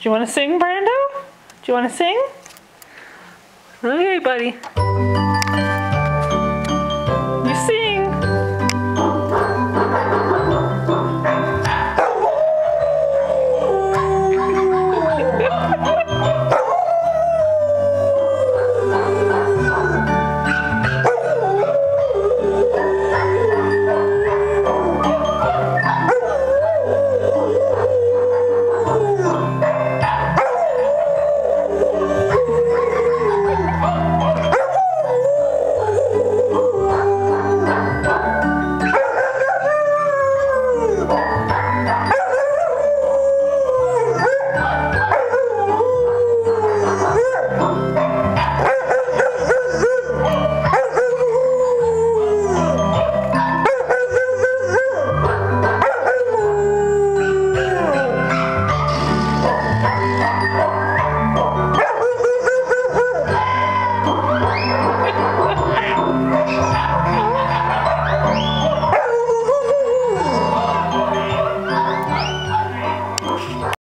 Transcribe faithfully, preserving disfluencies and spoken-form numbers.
Do you want to sing, Brando? Do you want to sing? Okay, buddy.